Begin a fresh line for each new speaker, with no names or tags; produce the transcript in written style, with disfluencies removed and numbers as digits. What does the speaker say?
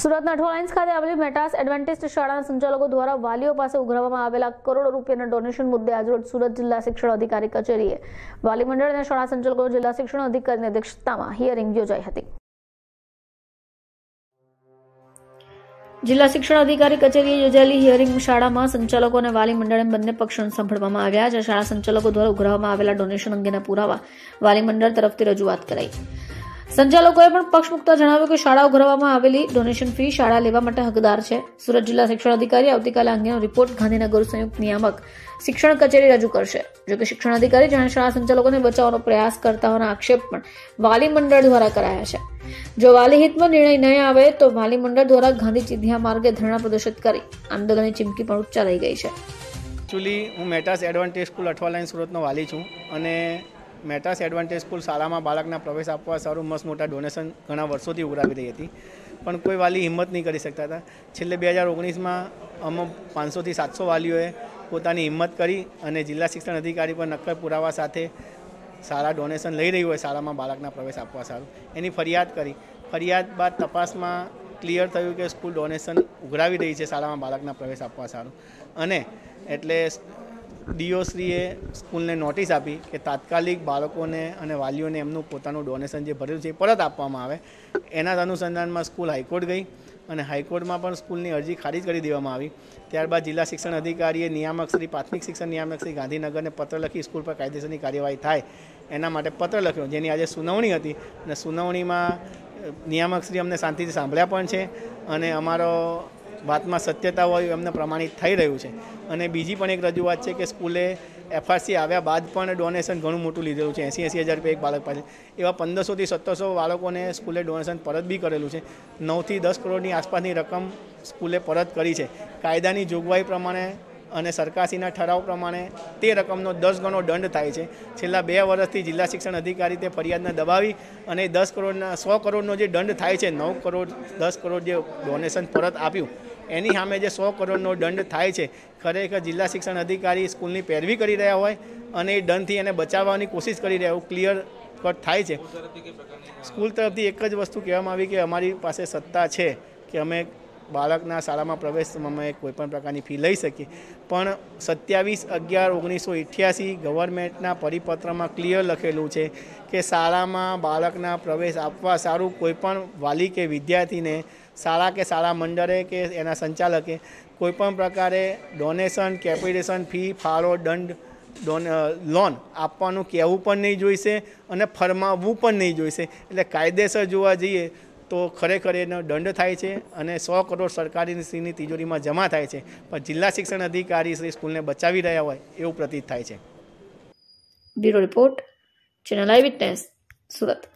સુરતના અઠવાલાઇન્સ ખાતે આવેલી મેટાસ એડવેન્ટિસ્ટ શાળાના સંચાલકો દ્વારા વાલીઓ પાસે ઉઘરાવવામાં આવેલા કરોડો રૂપિયાના ડોનેશન મુદ્દે આજરોજ સુરત જિલ્લા શિક્ષણ અધિકારી કચેરીએ વાલી મંડળ અને શાળા સંચાલકો જિલ્લા શિક્ષણ અધિકારીની અધ્યક્ષતામાં હિયરિંગ યોજાઈ હતી। જિલ્લા શિક્ષણ અધિકારી કચેરીએ યોજાયેલી હિયરિંગ શાળામાં સંચાલકો અને વાલી મંડળે બંને પક્ષોને સાંભળવામાં આવ્યા। જ્યાં શાળા સંચાલકો દ્વારા ઉઘરાવવામાં આવેલા ડોનેશન અંગેના પુરાવા વાલી મંડળ તરફથી રજૂઆત કરાઈ। સંચાલકોએ પણ પક્ષ મૂકતા જણાવ્યું કે શાળા ઉઘરાવવામાં આવેલી ડોનેશન ફી શાળા લેવા માટે હકદાર છે। સુરત જિલ્લા શિક્ષણ અધિકારી આવતીકાલે અંગેનો રિપોર્ટ ગાંધીનગર સંયુક્ત નિયામક શિક્ષણ કચેરી રજૂ કરશે। જોકે શિક્ષણ અધિકારી જાણે શાળા સંચાલકોને બચાવવાનો પ્રયાસ કરતા હોવાના આક્ષેપ પણ વાલી મંડળ દ્વારા કરાયા છે। જો વાલી હિતમાં નિર્ણય નહીં આવે તો વાલી મંડળ દ્વારા ગાંધી ચિંધ્યા માર્ગે ધરણા પ્રદર્શિત કરી આંદોલનની ચીમકી પણ ઉચ્ચારાઈ ગઈ છે।
એકચ્યુઅલી હું મેટાસ એડવાન્ટેજ સ્કૂલ અઠવાલાઇન સુરતનો વાલી છું અને મેટાસ એડવાન્ટેજ સ્કૂલ શાળામાં બાળકના પ્રવેશ આપવા સારું મસ્ત મોટા ડોનેશન ઘણા વર્ષોથી ઉઘરાવી રહી હતી, પણ કોઈ વાલી હિંમત નહીં કરી શકતા હતા। છેલ્લે 2019માં અમુક 500થી 700 વાલીઓએ પોતાની હિંમત કરી અને જિલ્લા શિક્ષણ અધિકારી પર નક્કર પુરાવા સાથે શાળા ડોનેશન લઈ રહી હોય શાળામાં બાળકના પ્રવેશ આપવા સારું એની ફરિયાદ કરી। ફરિયાદ બાદ તપાસમાં ક્લિયર થયું કે સ્કૂલ ડોનેશન ઉઘરાવી રહી છે શાળામાં બાળકના પ્રવેશ આપવા સારું, અને એટલે ડીઓશ્રીએ સ્કૂલને નોટિસ આપી કે તાત્કાલિક બાળકોને અને વાલીઓને એમનું પોતાનું ડોનેશન જે ભરેલું છે એ પરત આપવામાં આવે। એના અનુસંધાનમાં સ્કૂલ હાઈકોર્ટ ગઈ અને હાઈકોર્ટમાં પણ સ્કૂલની અરજી ખારીજ કરી દેવામાં આવી। ત્યારબાદ જિલ્લા શિક્ષણ અધિકારીએ નિયામક શ્રી પ્રાથમિક શિક્ષણ નિયામક શ્રી ગાંધીનગરને પત્ર લખી સ્કૂલ પર કાયદેસરની કાર્યવાહી થાય એના માટે પત્ર લખ્યો, જેની આજે સુનાવણી હતી અને સુનાવણીમાં નિયામક શ્રી અમને શાંતિથી સાંભળ્યા પણ છે અને અમારો વાતમાં સત્યતા હોય એમને પ્રમાણિત થઈ રહ્યું છે। અને બીજી પણ એક રજૂઆત છે કે સ્કૂલે એફઆરસી આવ્યા બાદ પણ ડોનેશન ઘણું મોટું લીધેલું છે, 80,000 રૂપિયા એક બાળક પાસે, એવા 1500થી 1700 બાળકોને સ્કૂલે ડોનેશન પરત બી કરેલું છે। 9થી 10 કરોડની આસપાસની રકમ સ્કૂલે પરત કરી છે। કાયદાની જોગવાઈ પ્રમાણે અને સરકારશ્રીના ઠરાવ પ્રમાણે તે રકમનો 10 ગણો દંડ થાય છે। છેલ્લા 2 વર્ષથી જિલ્લા શિક્ષણ અધિકારી તે ફરિયાદને દબાવી અને 100 કરોડનો જે દંડ થાય છે, 9 કરોડ 10 કરોડ જે ડોનેશન પરત આપ્યું એની સામે જે 100 કરોડનો દંડ થાય છે, ખરેખર જિલ્લા શિક્ષણ અધિકારી સ્કૂલની પેરવી કરી રહ્યા હોય અને એ દંડથી એને બચાવવાની કોશિશ કરી રહ્યા એવું ક્લિયર કટ થાય છે। સ્કૂલ તરફથી એક જ વસ્તુ કહેવામાં આવી કે અમારી પાસે સત્તા છે કે અમે બાળકના શાળામાં પ્રવેશ અમે કોઈપણ પ્રકારની ફી લઈ શકીએ, પણ 27/11/1988 ગવર્મેન્ટના પરિપત્રમાં ક્લિયર લખેલું છે કે શાળામાં બાળકના પ્રવેશ આપવા સારું કોઈપણ વાલી કે વિદ્યાર્થીને શાળા કે શાળા મંડળે કે એના સંચાલકે કોઈપણ પ્રકારે ડોનેશન, કેપિટેશન ફી, ફાળો, દંડ, લોન આપવાનું કહેવું પણ નહીં જોઈશે અને ફરમાવવું પણ નહીં જોઈશે। એટલે કાયદેસર જોવા જઈએ તો ખરેખર એનો દંડ થાય છે અને 100 કરોડ સરકારીની તિજોરીમાં જમા થાય છે, પણ જિલ્લા શિક્ષણ અધિકારી શ્રી સ્કૂલને બચાવી રહ્યા હોય એવું પ્રતીત થાય છે।
Bureau report, channel I witness, Surat.